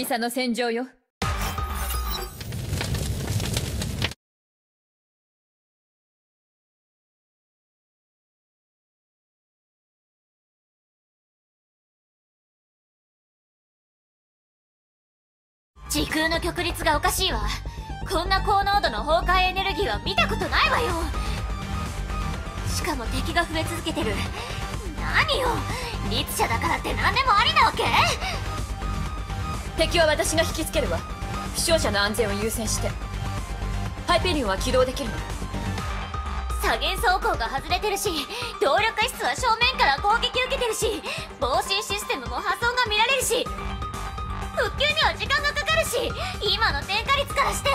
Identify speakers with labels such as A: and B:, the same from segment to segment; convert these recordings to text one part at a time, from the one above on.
A: 々の戦場よ。
B: 時空の曲率がおかしいわ。こんな高濃度の崩壊エネルギーは見たことないわよ。しかも敵が増え続けてる。何よ、律者だからって何でもありなわけ？
A: 敵は私が引きつけるわ。負傷者の安全を優先して。ハイペリオンは起動できるの。
B: 左舷走行が外れてるし、動力室は正面から攻撃受けてるし、防振システムも破損が見られるし、復旧には時間がかかるし、今の点火率からして。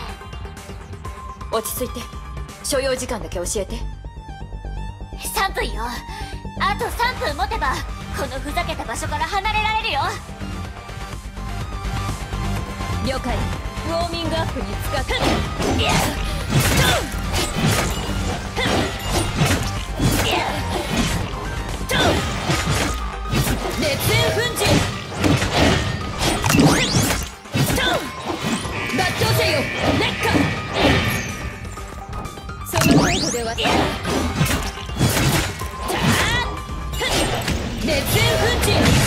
A: 落ち着いて。所要時間だけ教えて。
B: 3分よ。あと3分持てばこのふざけた場所から離れられるよ。
A: 了解。ウォーミングアップに使って。熱煙粉塵。抜刀せよ熱火。その程度では熱煙粉塵。